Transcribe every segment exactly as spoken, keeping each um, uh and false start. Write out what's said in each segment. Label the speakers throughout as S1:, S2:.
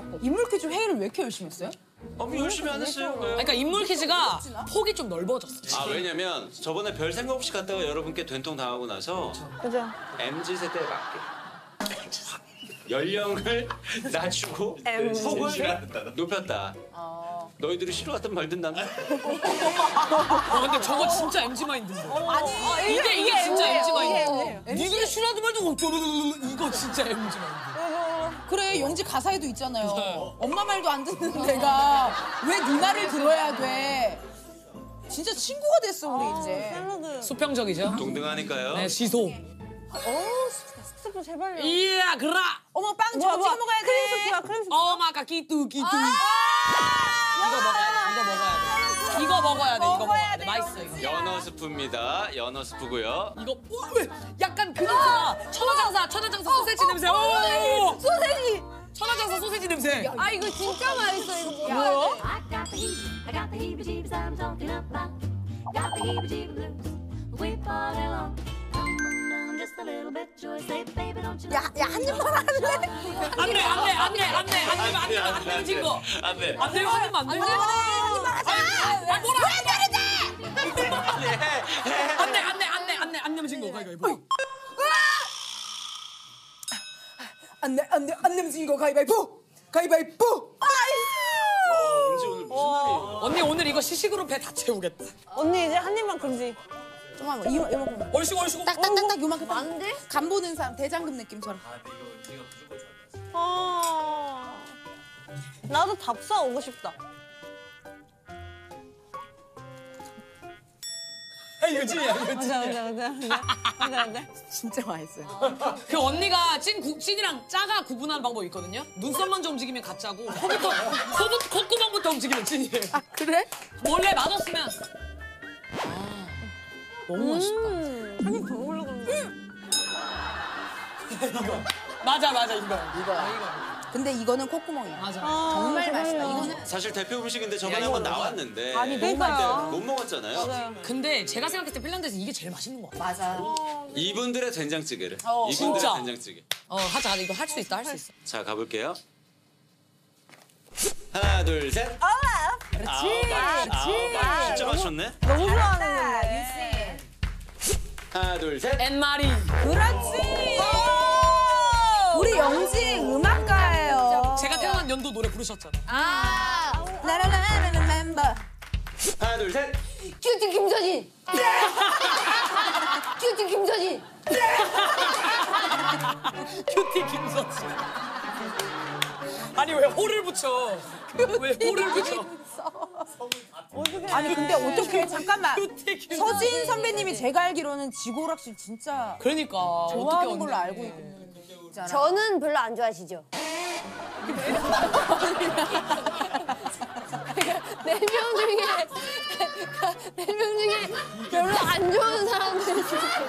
S1: 인물 퀴즈 회의를 왜 이렇게 열심히 했어요?
S2: 어, 열심히 안 했어요.
S3: 그러니까 인물 퀴즈가 폭이 좀 넓어졌어.
S2: 아, 왜냐면 저번에 별 생각 없이 갔다가 여러분께 된통 당하고 나서
S4: 그죠.
S2: 엠지 세대에 맞게 연령을 낮추고 폭을 높였다. 너희들이 싫어하든 말든 난.
S3: 어, 근데 저거 진짜 엠지 마인드인데.
S1: 아니
S3: 이게 이게 진짜 엠지 마인드.
S1: 이게
S3: 니들이 싫어하든 말든 이거 진짜 엠지 마인드.
S1: 그래 영지 가사에도 있잖아요. 엄마 말도 안 듣는 내가 왜 네 말을 들어야 돼? 진짜 친구가 됐어 우리 이제.
S3: 수평적이죠.
S2: 동등하니까요.
S3: 네, 시소.
S4: 어, 스프 제발요.
S3: 이야, 그라.
S1: 어머 빵 저 찍어 먹어야 돼.
S4: 크림 스프야, 크림 스프.
S3: 어마가 끼뚜 끼뚜. 이거 먹어야 돼. 이거 먹어야 돼. 이거 먹어야 돼. 이거 먹어야 돼. 맛있어 이거.
S2: 연어 스프입니다. 연어 스프고요.
S3: 이거 어, 왜? 약간 그 냄새가 천하장사, 천하장사 소세지 냄새. 오!
S1: 소세지.
S3: 천하장사 소세지 냄새.
S4: 아, 이거 진짜 맛있어. 이거
S3: 뭐야?
S5: I got the heat, I got the heebie-jeebies I'm talking about. Got the heebie-jeebies blues, we party along. Come on down just a little bit, joy, say, baby, don't you?
S1: 야, 야, 한 입만 할래?
S3: 안 돼, 안 돼, 안 돼, 안 돼, 안 돼, 안 돼, 안 되면 진 거.
S2: 안 돼.
S3: 안 돼요, 한 입만 안 돼요.
S1: 한 입만 하자.
S3: 아, 뭐라?
S1: 왜 다르지?
S3: 안 돼, 안 돼, 안 돼, 안 돼, 안 되면 진 거. 가위바위보.
S1: 안 돼, 안 돼, 안 내면 진 거 가위바위보. 가위바위보.
S2: 은지 오늘 무슨 일이에요?
S3: 언니 오늘 이거 시식으로 배 다 채우겠다.
S4: 언니 이제 한 입만 금지.
S1: 좀만 이거 이거
S3: 얼씨구, 얼씨구.
S1: 딱딱딱딱 요만큼
S4: 안 돼?
S1: 간 보는 사람 대장금 느낌처럼.
S4: 아, 나도 답사 오고 싶다.
S3: 아, 이거 찐이야, 이거
S4: 맞아,
S3: 찐이야.
S4: 맞아, 맞아, 맞아, 맞아.
S1: 진짜 맛있어요.
S3: 그 언니가 찐, 구, 찐이랑 짜가 구분하는 방법이 있거든요. 눈썹 먼저 움직이면 가짜고 코부터, 코부터, 콧구멍부터 움직이면 찐이에요.
S1: 아 그래?
S3: 원래 맛없으면 아, 너무 맛있다.
S4: 음, 한입 더 먹으려고 그러는데.
S3: 맞아, 맞아, 이거.
S1: 이거야. 근데 이거는 콧구멍이야.
S3: 맞아.
S1: 정말
S4: 제발요.
S1: 맛있다. 이거는
S2: 사실 대표 음식인데 저번에 한번 나왔는데
S1: 아니, 너무
S2: 그때
S4: 맛있어요.
S2: 못 먹었잖아요.
S4: 맞아요.
S3: 근데 제가 생각했을 때 핀란드에서 이게 제일 맛있는 것 같아.
S1: 맞아.
S2: 이분들의 된장찌개를.
S1: 어,
S2: 이분들의
S3: 진짜.
S2: 된장찌개.
S3: 어, 하자. 이거 할 수 있다, 할 수 있어.
S2: 자, 가볼게요. 하나, 둘, 셋.
S1: 그렇지.
S2: 아홉,
S1: 그렇지.
S2: 아홉. 진짜 맞췄네.
S4: 너무 좋아하는
S2: 하나, 둘, 셋.
S3: 엔마리.
S1: 그렇지. 우리 영지 음악가예요.
S3: 제가 태어난 연도 노래 부르셨잖아.
S1: 아, 라라라라라 멤버.
S2: 하나, 둘, 셋.
S4: 큐티 김서진. 큐티 김서진.
S3: 큐티 김서진. 아니 왜 호를 붙여? 왜 호를 붙여?
S1: 아니 근데 어떻게 잠깐만.
S3: 큐티 김서진.
S1: 서진 선배님이 제가 알기로는 지고락실 진짜
S3: 그러니까
S1: 좋아하는
S3: 어떻게
S1: 걸로
S3: 언니.
S1: 알고 있잖아.
S4: 저는 별로 안 좋아하시죠? 네 명 중에 네 명 중에 별로 안 좋아하는 사람들이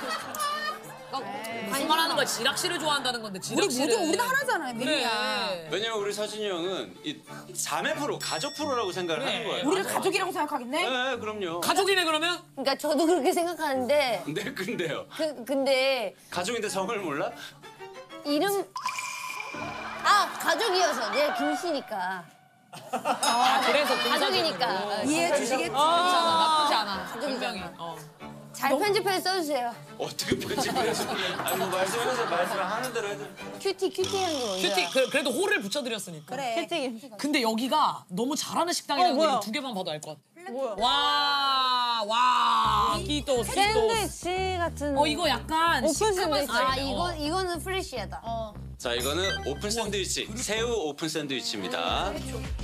S3: 무슨 말 하는 거야? 지락실을 좋아한다는 건데
S1: 우리
S3: 지락실을.
S1: 모두 우리는 하나잖아요.
S3: 그래.
S1: 맨이야.
S2: 왜냐면 우리 서진이 형은 이 자매 프로, 가족 프로라고 생각을
S3: 그래.
S2: 하는 거예요.
S1: 우리를 가족이라고 생각하겠네?
S2: 네, 그럼요.
S3: 가족이네 그러면?
S4: 그러니까 저도 그렇게 생각하는데
S2: 네, 근데요.
S4: 그, 근데
S2: 가족인데 성을 몰라?
S4: 이름 아 가족이어서 내가 김씨니까
S3: 아 그래서
S4: 가족이니까
S1: 이해해 주시겠지?
S3: 괜찮아, 나쁘지 않아.
S4: 가족이잖아.
S3: 분명히. 어.
S4: 잘 편집해서 써주세요.
S2: 어떻게 편집을 해서. 아니, 뭐 말씀해서 말씀을 하는 대로 해도.
S4: 큐티 큐티 향기 뭔지
S3: 큐티 그, 그래도 호를 붙여드렸으니까.
S1: 그래.
S3: 근데 여기가 너무 잘하는 식당이라는
S4: 어,
S3: 거
S4: 뭐야?
S3: 이거 두 개만 봐도 알 것 같아.
S4: 뭐야?
S3: 와, 와, 끼토스, 끼토스.
S4: 샌드위치 같은
S3: 어 이거 약간
S4: 오픈
S3: 시큼한
S4: 샌드위치.
S3: 스타일이네.
S4: 아 이거
S3: 어.
S4: 이거는 프레시하다.
S1: 어.
S2: 자, 이거는 오픈 샌드위치. 새우 오픈 샌드위치입니다.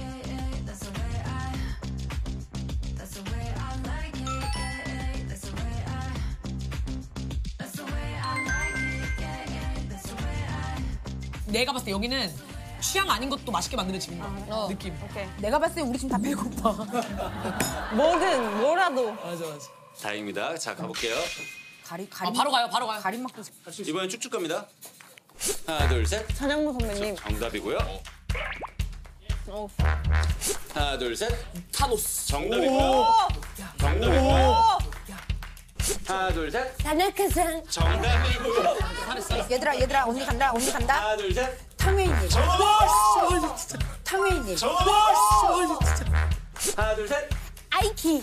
S3: 내가 봤을 때 여기는 취향 아닌 것도 맛있게 만드는 집인 것 같아.
S4: 어.
S3: 느낌.
S4: 오케이.
S1: 내가 봤을 때 우리 지금 다 배고파.
S4: 뭐든 뭐라도.
S3: 맞아 맞아.
S2: 다행입니다. 자, 가볼게요.
S1: 가리
S3: 아
S1: 가리.
S3: 바로 가요, 바로 가요.
S1: 가리 먹고 싶어.
S2: 이번엔 쭉쭉 갑니다. 하나, 둘, 셋.
S4: 사장모 선배님.
S2: 정답이고요.
S4: 어.
S2: 하나, 둘, 셋.
S3: 타노스.
S2: 정답이고요. 정답이고요. 하나, 둘, 셋.
S4: 다나카상.
S2: 정답이고요.
S3: 잘했어.
S1: 얘들아 얘들아 언니 간다 언니 간다.
S2: 하나, 둘, 셋.
S1: 탕웨이.
S2: 정답!
S1: 라인님.
S2: 하나, 둘, 셋.
S4: 아이키.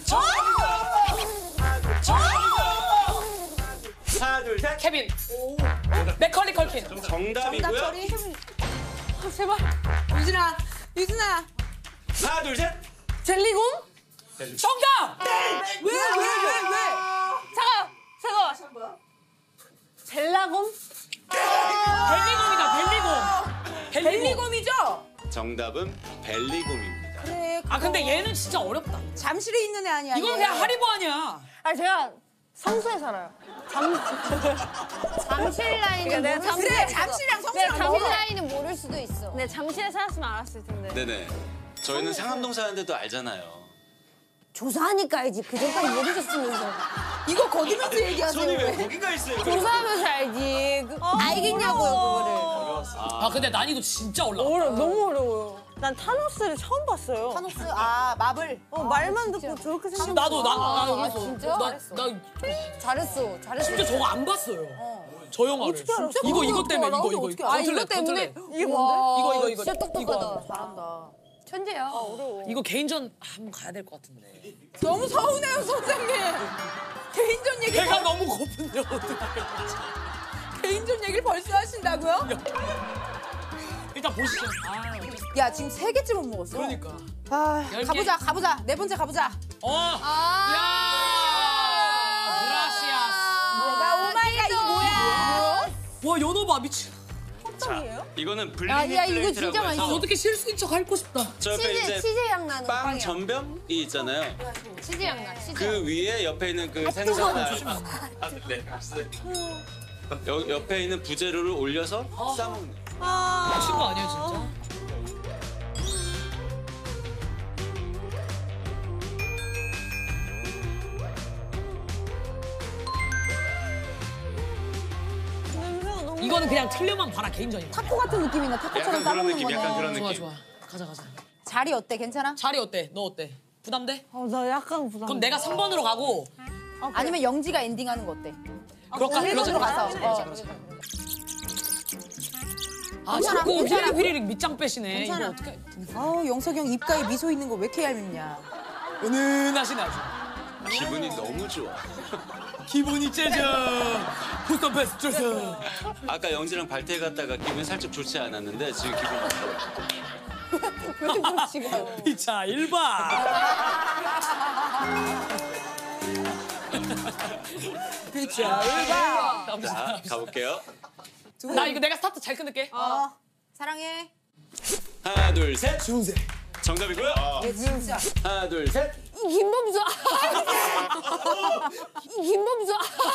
S2: 하나, 둘, 셋.
S3: 케빈. 맥컬리 컬킨.
S2: 정답이고요.
S1: 정답 처리.
S4: 아, 제발.
S1: 유진아, 유진아.
S2: 하나, 둘, 셋.
S4: 젤리곰?
S3: 정답!
S1: 왜, 왜, 왜, 왜?
S4: 잠깐, 잠깐. 젤라곰?
S3: 벨리곰이다, 벨리곰. 벨리곰.
S1: 벨리곰이죠?
S2: 정답은 벨리곰입니다.
S1: 그래.
S3: 아, 근데 얘는 진짜 어렵다.
S1: 잠실에 있는 애 아니야?
S3: 이건
S1: 얘.
S3: 그냥 하리보 아니야.
S4: 아, 제가 성수에 살아요. 잠, 잠실 라인은
S6: 내가
S4: 모를
S1: 그래,
S4: 수도 있어.
S1: 잠실이랑
S4: 네,
S1: 성수랑
S4: 잠실
S1: 멀어.
S4: 라인은 모를 수도 있어. 네, 잠실에 살았으면 알았을 텐데.
S2: 네네. 저희는 상암동 사는데도 알잖아요.
S4: 조사하니까 알지. 그 전까지 모르겠으면서.
S1: 이거 거기면서 얘기하세요.
S2: 손이 왜
S1: 왜?
S2: 거기가 있어요?
S4: 조사하면서 알지. 그, 알겠냐고요, 그거를.
S3: 아, 근데 난이도 진짜 올라가.
S6: 어려, 너무 어려워요. 난 타노스를 처음 봤어요.
S1: 타노스, 아, 마블.
S6: 어, 말만 듣고 저렇게 생겼어.
S3: 나도, 나, 나,
S4: 아,
S3: 그래서
S4: 진짜?
S3: 나,
S4: 잘했어.
S3: 나
S4: 잘했어, 잘했어.
S3: 진짜 저거 안 봤어요. 저 영화를.
S6: 어떻게 알았어?
S3: 이거, 이거
S1: 어떻게
S3: 때문에,
S1: 알아?
S3: 이거, 이거.
S1: 어떻게
S3: 이거.
S1: 알아?
S4: 아, 이거
S3: 건틀렛,
S4: 때문에?
S3: 건틀렛.
S6: 이게 뭔데?
S3: 이거, 이거, 이거.
S4: 진짜 똑똑하다.
S3: 이거.
S1: 잘한다.
S4: 천재야.
S3: 이거 개인전 한번 가야 될 것 같은데.
S1: 너무 서운해요, 선생님. 개인전 얘기,
S3: 배가
S1: 벌,
S3: 너무 고픈데, 어떡해.
S1: 개인전 얘기를 벌써 하신다고요?
S3: 일단 보시죠. 아,
S1: 야, 지금 세 개쯤 못 먹었어.
S3: 그러니까.
S1: 아,
S3: 열 개.
S1: 가보자, 가보자. 네 번째 가보자.
S3: 어!
S4: 아.
S3: 야! 그라시아스.
S1: 내가 오마이갓 이거 뭐야?
S3: 와, 연어 봐, 미친.
S2: 자, 이거는
S4: 야,
S2: 블리미
S4: 야, 이거 진짜
S2: 플레이트라고
S4: 맛있어.
S2: 해서
S3: 어떻게 실수인 척 할 거 싶다.
S2: 저 옆에
S4: 치즈,
S2: 이제
S4: 치즈 향 나는
S2: 빵
S4: 빵이야.
S2: 전병이 있잖아요.
S4: 치즈 향 나, 치즈 향.
S2: 그 위에 옆에 있는 그 생선 알. 아, 네. 여, 옆에 있는 부재료를 올려서 싸먹는.
S3: 미친 거 아니야, 진짜?
S6: 냄새가 너무.
S3: 이거는 그냥 틀려만 봐라, 개인전이다.
S1: 타코 같은 느낌이나 타코처럼
S2: 약간 그런
S1: 싸먹는
S2: 느낌,
S1: 거네.
S2: 약간 그런
S3: 좋아,
S2: 느낌.
S3: 좋아. 가자, 가자.
S1: 자리 어때? 괜찮아?
S3: 자리 어때? 너 어때? 부담돼?
S6: 어, 나 약간 부담.
S3: 그럼 내가 삼 번으로 가고.
S1: 아니면 영지가 엔딩하는 거 어때?
S3: 그럴까?
S1: 일 번으로 가서. 어.
S3: 아,
S1: 괜찮아,
S3: 자꾸
S1: 괜찮아.
S3: 휘리릭 휘리릭 밑장 빼시네.
S1: 괜찮아.
S3: 이거 어떡해.
S1: 아우, 영석이 형 입가에 미소 있는 거 왜 이렇게 얄밉냐.
S3: 은은하시네, 아주.
S2: 기분이 너무 좋아.
S3: 기분이 째져. 부스터 패스 째져.
S2: 아까 영지랑 발태 갔다가 기분이 살짝 좋지 않았는데 지금 기분 좋아.
S1: 지금.
S3: 피차 일 번.
S1: 그쵸. 일봐.
S2: 자, 가볼게요.
S3: 나 이거 내가 스타트 잘 끊을게.
S1: 어, 사랑해.
S2: 하나, 둘, 셋.
S3: 주세.
S2: 정답이고요.
S1: 얘 진짜.
S2: 하나, 둘, 셋.
S4: 이 김범수. 이 김범수.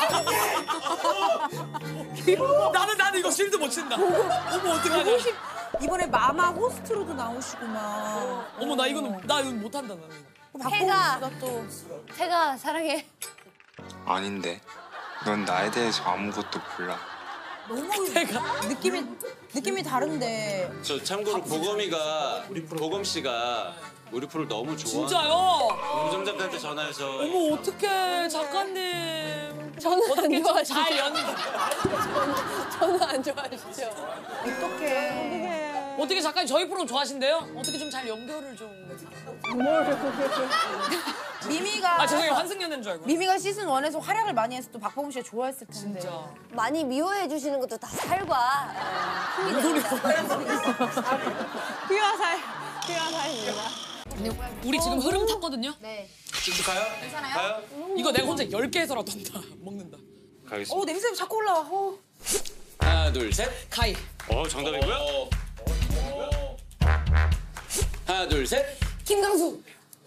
S3: 나는 나는 이거 실드 못 친다. 어머 어떡하냐.
S1: 이번에 마마 호스트로도 나오시구만.
S3: 어머 나 이거는 나 이거 못 한다 나는.
S4: 태가.
S1: 나 또.
S4: 태가 사랑해.
S7: 아닌데. 넌 나에 대해서 아무것도 몰라.
S1: 너무 느낌이 느낌이 다른데.
S2: 저 참고로 보검이가 보검 씨가 우리 프로를 너무 좋아.
S3: 진짜요?
S2: 우정 작가한테 전화해서
S3: 어머 어떡해 작가님.
S4: 저는
S3: 어떻게
S4: 안 좋아하시죠?
S3: 잘 연.
S4: 저는 안 좋아하시죠?
S1: 어떡해.
S3: 어떻게 작가님 저희 프로 좋아하신대요? 어떻게 좀 잘 연결을 좀.
S1: 미미가
S3: 아 죄송해요 환승연애인 줄 알고.
S1: 미미가 시즌 원에서 활약을 많이 해서 또 박보검 씨가 좋아했을 텐데.
S3: 진짜.
S4: 많이 미워해 주시는 것도 다 살과 힘이 됩니다.
S6: 피와 살. 피와 살입니다.
S3: 우리 지금 흐름 탔거든요.
S1: 네.
S2: 지금 가요?
S1: 괜찮아요?
S2: 가요?
S3: 이거 내가 혼자 열 개 해서라도 다 먹는다.
S2: 가겠습니다.
S1: 오, 냄새 자꾸 올라와. 어.
S2: 하나, 둘, 셋.
S3: 가이.
S2: 어, 정답이고요. 하나, 둘, 셋.
S4: 김강수.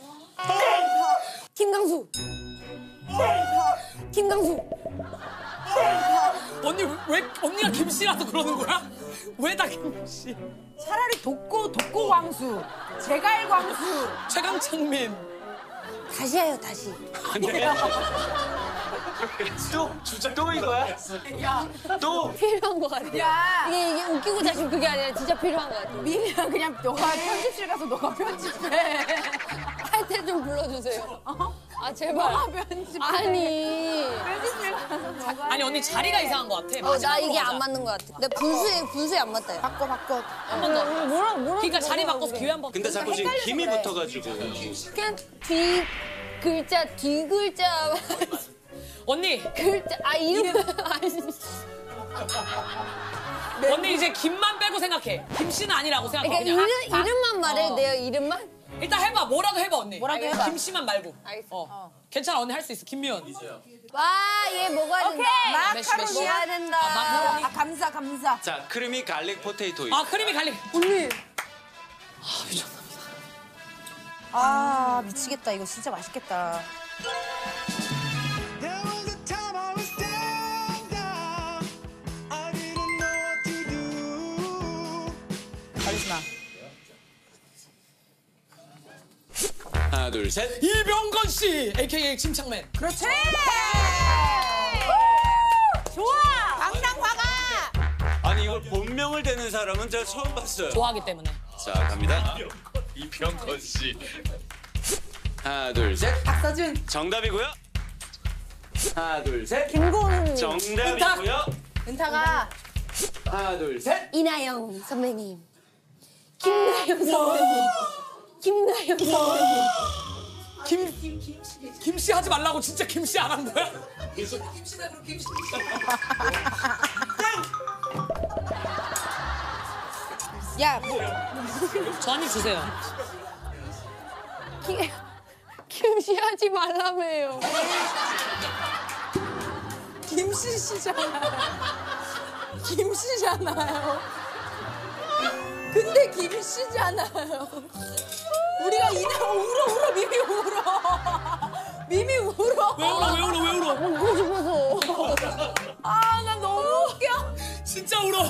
S4: 김강수. 김강수.
S3: 언니 왜 언니가 김씨라서 그러는 거야? 왜 다 김씨?
S1: 차라리 독고 독고 광수, 제갈 광수.
S3: 최강창민.
S4: 다시 해요, 다시.
S2: 또 주자 또 이거야? 또
S4: 필요한 것 같아.
S1: 야,
S4: 이게, 이게 웃기고 자신 그게 아니라 진짜 필요한 것 같아.
S1: 미미야 그냥 너가 편집실 가서 너가 편집해.
S4: 할 때 좀 불러주세요. 아 제발. 아니.
S3: 아니 언니 자리가 이상한 것 같아.
S4: 어, 나
S3: 마지막으로
S4: 이게
S3: 가자.
S4: 안 맞는 것 같아. 내 분수에 분수에 안 맞다. 야.
S1: 바꿔 바꿔.
S3: 한 번 더.
S6: 뭐라 뭐라.
S3: 그러니까 자리 바꿔서 기회 한 번.
S2: 근데 자꾸 지금 김이 붙어가지고.
S4: 그냥 뒤 글자 뒤 글자
S3: 언니,
S4: 글자 아 이름 아니.
S3: 언니 이제 김만 빼고 생각해. 김 씨는 아니라고 생각해.
S4: 그러니까
S3: 그냥.
S4: 이름 이름만 말해
S3: 어.
S4: 돼요. 이름만.
S3: 일단 해봐. 뭐라도 해봐 언니.
S1: 뭐라도
S3: 알겠어?
S1: 해봐.
S3: 김 씨만 말고.
S4: 알겠어.
S3: 어. 괜찮아 언니 할 수 있어. 김미연.
S4: 와, 얘 먹어야 된다.
S3: 메시, 메시.
S4: 먹어야 된다.
S3: 아, 마카로니.
S1: 아 감사 감사.
S2: 자, 크리미 갈릭 포테이토.
S3: 아 크림이 갈릭.
S4: 언니.
S1: 아 미치겠다. 이거 진짜 맛있겠다.
S8: There was a time I was down, down. I didn't know what to do.
S1: 카리스마.
S2: 하나, 둘, 셋.
S3: 이병건 씨, 에이케이에이 침착맨.
S1: 그렇지. 좋아. 당장 화가.
S2: 아니 이걸 본명을 대는 사람은 제가 처음 봤어요.
S3: 좋아하기 때문에.
S2: 자, 갑니다. 이병건 씨. 하나, 둘, 셋.
S1: 박서준.
S2: 정답이고요. 하나, 둘, 셋.
S6: 김고은.
S2: 정답이고요.
S1: 은타가.
S2: 하나, 둘, 셋.
S4: 이나영 선배님. 김나영 선배님. 김나영 선배님.
S3: 김, 김씨 하지 말라고 진짜 김씨 안 한 거야?
S1: 야
S3: 저 한 입 주세요.
S4: 김 김씨 하지 말라며요.
S1: 김씨 씨잖아요. 김씨잖아요. 근데 김씨잖아요. 우리가 이나 울어 울어 미미 울어. 미미 울어.
S3: 왜 울어, 왜 울어, 왜 울어?
S4: 먹고 싶어서.
S1: 아 나 너무 웃겨.
S3: 진짜 울어.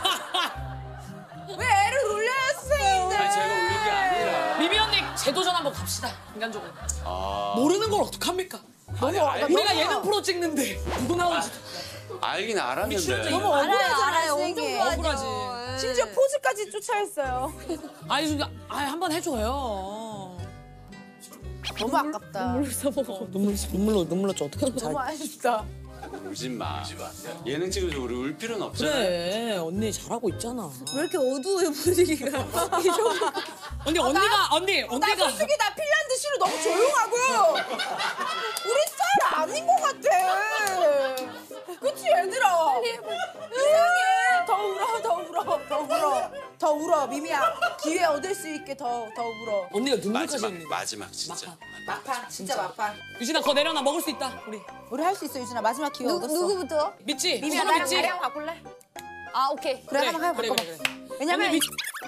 S1: 왜 애를 울려요 선생님들.
S2: 아니, 제가 울린 게 아니라.
S3: 미미 언니 재도전 한번 갑시다. 인간적으로. 모르는 걸 어떡합니까?
S2: 아니, 알,
S3: 우리가 예능 프로 찍는데 누구 나오는지.
S2: 알긴 알았는데.
S1: 너무
S4: 알아요,
S1: 억울하잖아
S4: 알아요. 엄청
S1: 선생님.
S4: 좋아하죠.
S3: 억울하지.
S1: 심지어 포즈까지 쫓아했어요.
S3: 아니, 진짜, 아니, 한번 해줘요.
S1: 너무 아깝다.
S3: 눈물, 눈물로, 눈물로 좀 어떻게 좀 잘.
S1: 너무 아쉽다.
S2: 울진 마. 예능 찍어서 우리 울 필요는 없잖아요.
S3: 그래, 언니 잘하고 있잖아.
S1: 왜 이렇게 어두워요 분위기가. 이 정도.
S3: 언니, 언니가, 언니,
S1: 나
S3: 언니가.
S1: 솔직히 나 핀란드 씨로 너무 조용하고 우리 스타일 아닌 것 같아. 그치 얘들아. 이상해. 더 울어 더 울어 더 울어 더 울어 미미야. 기회 얻을 수 있게 더 더 울어.
S3: 언니가 눈물까지
S2: 마지막,
S3: 흘리네.
S2: 마지막 진짜.
S1: 막판 진짜 막판.
S3: 유진아, 그거 내려놔. 먹을 수 있다, 우리.
S1: 우리 할 수 있어 유진아. 마지막 기회
S4: 누,
S1: 얻었어.
S4: 누구부터?
S3: 믿지?
S1: 미미야
S3: 서로
S1: 나랑
S3: 믿지?
S1: 나랑 바꿀래?
S4: 아 오케이.
S1: 그래, 한번 해봐.
S3: 그래,
S1: 바꿔봐.
S3: 그래, 그래.
S1: 왜냐면
S3: 언니 믿...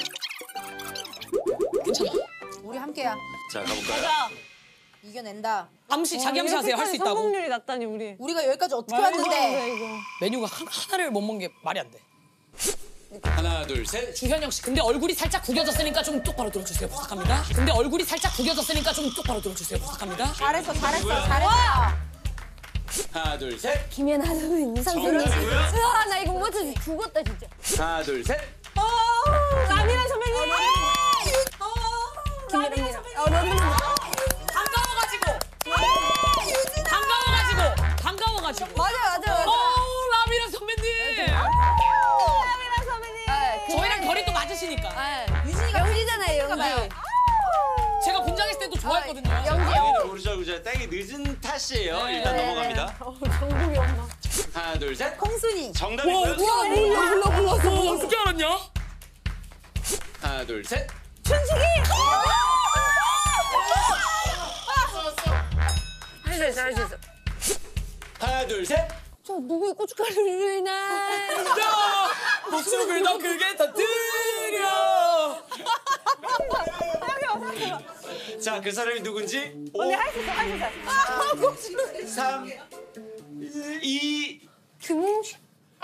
S3: 괜찮아.
S1: 우리 함께야.
S2: 자, 가볼까요?
S1: 이겨낸다.
S3: 암시, 자기 암시 하세요. 할 수 있다고.
S6: 성공률이 낮다니 우리.
S1: 우리가 여기까지 어떻게
S6: 말도 안
S1: 왔는데.
S6: 돼, 이거.
S3: 메뉴가 한, 하나를 못 먹는 게 말이 안 돼.
S2: 하나, 둘, 셋.
S3: 주현영 씨, 근데 얼굴이 살짝 구겨졌으니까 좀 똑바로 들어주세요. 부탁합니다. 근데 얼굴이 살짝 구겨졌으니까 좀 똑바로 들어주세요. 부탁합니다.
S1: 잘했어 잘했어 잘했어.
S2: 하나, 둘, 셋.
S4: 김연아 선배님 상승이.
S2: 정답이고요.
S4: 으아 나 이거 못 맞춰서 죽었다 진짜.
S2: 하나, 둘, 셋.
S6: 라미란 선배님.
S4: 김연아 선배님. 어 너무
S3: 반가워가지고. 반가워가지고. 반가워가지고.
S4: 맞아 맞아 맞아.
S3: 어, 라미라 선배님.
S6: 라미란 선배님.
S4: 아, 그-
S3: 저희랑 결이 또 맞으시니까.
S4: 아, 유진이가 연기잖아요 연기.
S3: 제가 분장했을 때도 좋아했거든요.
S4: 연기.
S2: 당연히 모르죠, 그죠? 땡이 늦은 탓이에요.
S3: 네.
S2: 일단
S4: 네,
S2: 넘어갑니다.
S6: 어, 정국이 엄마.
S2: 하나, 둘, 셋.
S1: 콩순이.
S2: 정답이고요.
S3: 우와, 몰라, 몰라, 몰랐어. 뭐 어떻게 알았냐?
S2: 하나, 둘, 셋.
S4: 할 수 있어 할 수 있어.
S2: 하나, 둘, 셋.
S4: 저 누구의 고춧가루를 나.
S3: 야, 목숨을 더 크게 터뜨려.
S2: 자, 그 사람이 누군지. 오,
S6: 언니 할 수 있어 할 수 있어.
S2: 삼, 이.
S4: 김웅식.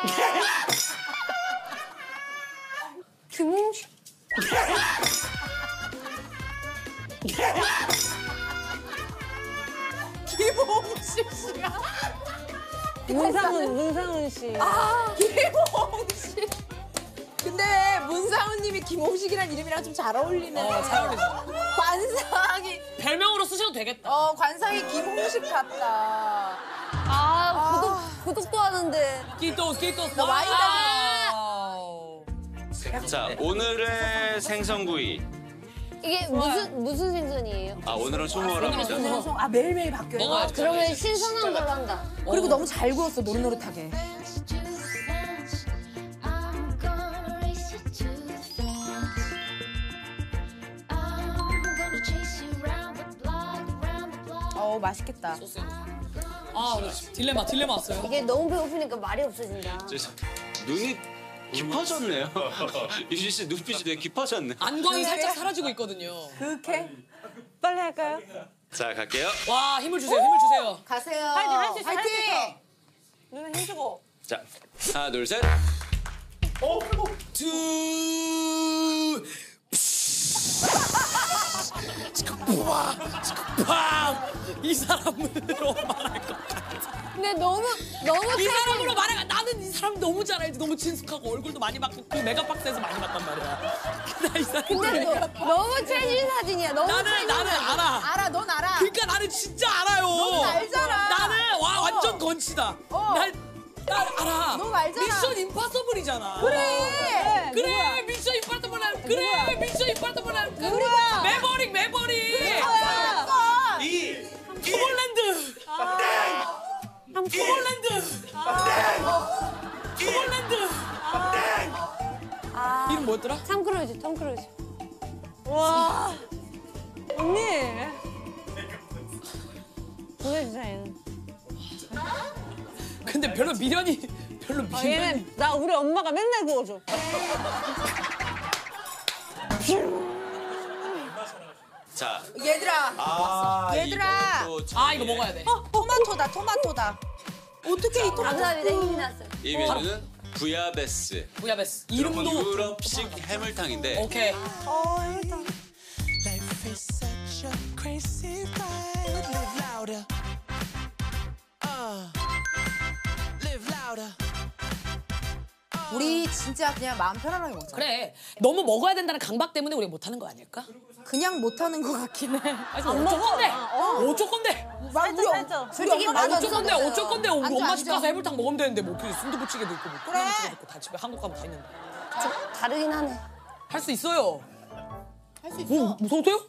S4: 김웅식.
S1: 김홍식 씨가.
S6: 문상은 문상은 씨.
S1: 김홍식. 근데 왜 문상훈 감독님이 김홍식이라는 이름이랑 좀 잘 어울리네.
S3: 어, 잘 어울리죠.
S1: 관상이
S3: 별명으로 쓰셔도 되겠다.
S1: 어 관상이 김홍식 같다.
S4: 아, 구독, 구독도 하는데.
S3: 끼토스 끼토스.
S1: 나 와인
S3: 와우.
S2: 자, 오늘의 생선구이.
S4: 이게 무슨, 무슨 생선이에요?
S2: 아, 오늘은 송어랍니다.
S1: 방송 아 매일매일 바뀌어요.
S3: 먹어야지.
S4: 그러면 신선한 걸로 한다.
S1: 그리고 너무 잘 구웠어 노릇노릇하게.
S5: I'm gonna race you to the fence. I'm gonna chase you round the block, round the block.
S1: 어 맛있겠다.
S3: 아, 네. 딜레마 딜레마 왔어요.
S4: 이게 너무 배고프니까 말이 없어진다.
S2: 저, 눈이 깊어졌네요. 유진 씨 눈빛이 되게 깊어졌네.
S3: 안광이 살짝 사라지고 있거든요.
S1: 그렇게
S6: 빨리 할까요?
S2: 자, 갈게요.
S3: 와, 힘을 주세요. 힘을 주세요.
S1: 가세요.
S6: 화이팅 할 수 있어. 할 수
S1: 화이팅!
S6: 있어. 눈에 힘주고.
S2: 자, 하나, 둘, 셋.
S3: 두. 이 사람으로 말할 것 같아.
S4: 근데 너무, 너무
S3: 이
S4: 세-
S3: 사람으로 말해. 나는 이 사람 너무 잘 알지. 너무 친숙하고 얼굴도 많이 봤고 그 메가박스에서 많이 봤단 말이야. 나 이 사람.
S4: 근데 너, 너무 최신 사진이야. 너무
S3: 나는
S4: 최신
S3: 나는
S4: 사진.
S3: 알아.
S1: 알아 넌 알아.
S3: 그러니까 나는 진짜 알아요.
S1: 넌 알잖아.
S3: 나는 와 완전 건치다.
S1: 어.
S3: 날, 날 알아.
S1: 넌 알잖아.
S3: 미션 임파서블이잖아.
S1: 그래.
S3: 그래 미션 임파서블. 그래 미션 임파서블.
S1: 누구야?
S3: 매버릭 매버릭.
S2: 이.
S3: 토몰랜드. 토몰랜드. 토몰랜드. 이름 뭐였더라?
S4: 톰 크루즈, 톰 크루즈.
S6: 와. 언니. 보내주세요.
S3: 근데 별로 미련이 별로
S6: 아,
S3: 미련이.
S6: 얘는 나 우리 엄마가 맨날 구워줘.
S2: 자,
S1: 얘들아.
S2: 아,
S1: 얘들아.
S2: 이것도 참-
S3: 아 이거 먹어야 돼.
S1: 어 토마토다 토마토다. 어떻게 이 토마토?
S4: 감사합니다. 힘이 났어요.
S2: 이 메뉴는 부야베스.
S3: 부야베스.
S2: 여러분,
S3: 이름도
S2: 유럽식 해물탕인데
S3: 오케이.
S8: Life is such a crazy ride. Live louder. Uh, live louder.
S1: 우리 진짜 그냥 마음 편안하게 먹자.
S3: 그래. 너무 먹어야 된다는 강박 때문에 우리가 못하는 거 아닐까?
S1: 그냥 못하는 것 같긴 해.
S3: 아니 어쩔 건데? 어쩔 건데?
S1: 막 우리 엄-
S6: 살짝.
S1: 솔직히
S4: 엄마가
S1: 맛
S3: 어쩔 건데? 어쩔 건데? 우리
S1: 앉아,
S3: 엄마 집
S1: 앉아.
S3: 가서 해물탕 먹으면 되는데 뭐 그 순두부찌개도 있고 뭐
S1: 그래.
S3: 콩나물찌개도 있고 다 집에 한국 가면 다 있는데.
S4: 다르긴 하네.
S3: 할 수 있어요.
S1: 할 수 있어.
S3: 뭐 무서워도 돼요?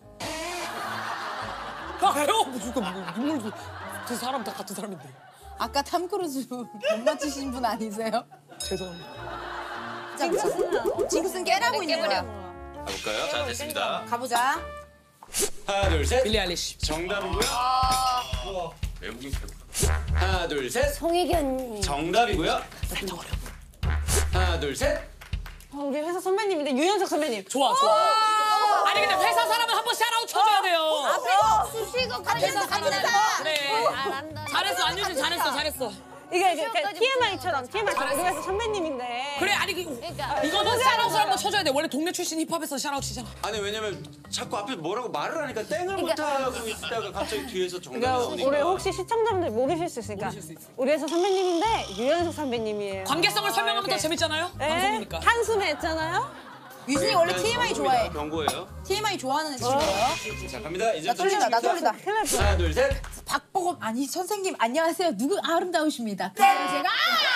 S3: 야 해요. 무슨 그 눈물 그 사람 다 같은 사람인데.
S1: 아까 탐 크루즈 못 맞추신 분 아니세요?
S3: 죄송합니다.
S1: 자, 징크스는 깨라고 있는 거야.
S2: 가볼까요? 자, 됐습니다.
S1: 가보자.
S2: 하나, 둘, 셋.
S3: 빌리 알리시.
S2: 정답이고요. 우와, 외국인 배고파. 하나, 둘, 셋.
S4: 송혜견.
S2: 정답이고요. 하나, 둘, 셋.
S6: 어, 우리 회사 선배님인데 유연석 선배님.
S3: 좋아 좋아. 아니 근데 회사 사람은 한번 샤라웃 쳐줘야 돼요.
S4: 앞에서 수식어
S1: 같은 같은
S3: 그래.
S4: 잘한다.
S3: 잘했어 안유진 잘했어 잘했어.
S6: 이게 이게 티엠아이처럼 티엠아이처럼 우리 회사 선배님인데.
S3: 그래 아니 그
S4: 그러니까.
S3: 이거는 샤라웃을 한번 쳐줘야 돼. 원래 동네 출신 힙합에서 샤라웃 치잖아.
S2: 아니, 왜냐면 자꾸 앞에 뭐라고 말을 하니까 땡을 못하고 있다가 갑자기 뒤에서 정답이
S6: 그러니까
S2: 나오니까.
S6: 우리 혹시 시청자분들 모르실 수 있으니까 우리 회사 선배님인데 유연석 선배님이에요.
S3: 관계성을 설명하면 더
S6: 이렇게.
S3: 재밌잖아요.
S6: 네,
S3: 방송이니까.
S6: 한숨에 했잖아요.
S1: 유진이 원래 티엠아이 좋아해.
S2: 경고예요.
S1: 티엠아이 좋아하는 친구예요.
S2: 자, 갑니다. 이제
S1: 나 떨린다, 나 떨린다.
S6: 큰일 날 뻔.
S2: 하나, 둘, 셋.
S1: 박보검 아니 선생님 안녕하세요. 누구 아름다우십니다. 그래서 제가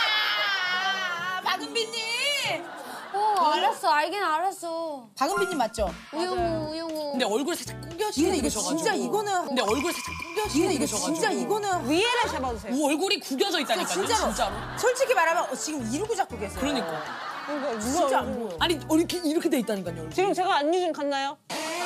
S1: 아 박은비님.
S4: 어, 알았어. 알긴 알았어.
S1: 박은비님 맞죠?
S4: 우영우, 우영우.
S3: 근데 얼굴 살짝
S1: 이거
S3: 구겨지게
S1: 이거
S3: 그러셔가지고.
S1: 진짜 이거는
S3: 근데 얼굴 살짝
S1: 이거
S3: 구겨지게
S1: 이거
S3: 그러셔가지고.
S1: 진짜 이거는
S6: 위에를 잡아주세요.
S3: 우 얼굴이 구겨져 있다니까요.
S1: 진짜로.
S3: 진짜로.
S1: 솔직히 말하면 어, 지금 이러고 잡고 계세요.
S3: 그러니까.
S6: 이거 누가
S1: 진짜 안
S6: 얼굴.
S1: 보여.
S3: 아니 이렇게 이렇게 돼 있다니까요. 얼굴.
S6: 지금 제가 안유진 갔나요?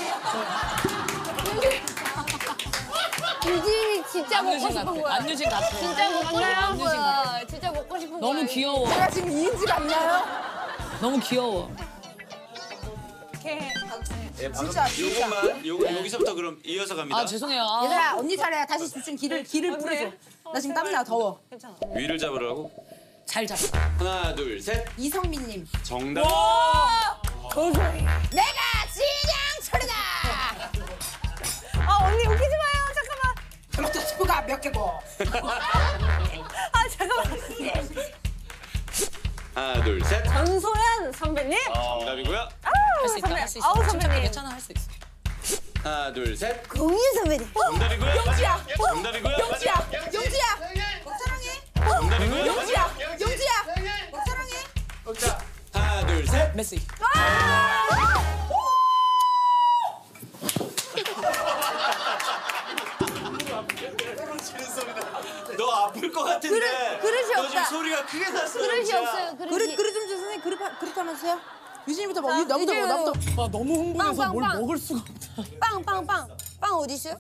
S4: 유진이 진짜 먹고
S3: 안유진
S4: 싶은
S3: 같아.
S4: 거야.
S3: 안유진 같아.
S4: 진짜 먹고 싶은
S3: 안유진
S4: 거야. 진짜 먹고 싶은 거야.
S3: 너무 귀여워.
S1: 제가 지금 이인지 같나요?
S3: 너무 귀여워.
S6: 이렇게.
S2: 예, 방금
S1: 진짜, 진짜.
S2: 요것만 요, 여기서부터 그럼 이어서 갑니다.
S3: 아 죄송해요. 아.
S1: 얘들아 언니 차례야. 다시 집중. 길을 길을 뿌려줘. 나 지금 땀나 더워.
S6: 괜찮아.
S2: 위를 잡으라고.
S3: 잘 잡아.
S2: 하나, 둘, 셋.
S1: 이성민님.
S2: 정답.
S1: 내가 진양철이다.
S6: 아 언니 웃기지 마요. 잠깐만.
S1: 토마토 스프가 몇 개고.
S6: 아 잠깐만.
S2: 하나, 둘, 셋.
S6: 전소연 선배님.
S2: 정답이고요.
S6: 아
S3: 할 수 있다 할 수 있어.
S6: 아우,
S3: 침착해,
S6: 선배님.
S3: 괜찮아 할 수 있어.
S2: 하나, 둘, 셋.
S4: 공유 선배님.
S2: 정답이고요.
S1: 영지야.
S2: 정답이고요.
S1: 영지야. 영지야. 사랑해.
S2: 정답이고요.
S1: 영지야. 영지야. 사랑해.
S2: 하나, 둘, 셋.
S3: 메시.
S2: 너 아플 것 같은데.
S4: 그릇- 그릇이
S2: 너
S4: 없다.
S2: 지금 소리가 크게 났어.
S4: 그릇이
S2: 영지야.
S4: 없어요. 그릇이.
S1: 그릇 그릇 좀 주세요. 선생님 그릇 하- 그릇 하나 주세요. 유진이부터 먹어.
S4: 자,
S1: 나부터 먹어.
S4: 유진이.
S1: 나부터.
S3: 아 너무 흥분해서
S4: 빵, 빵,
S3: 뭘
S4: 빵.
S3: 먹을 수가 없다.
S4: 빵, 빵, 빵. 빵 어디 있어요?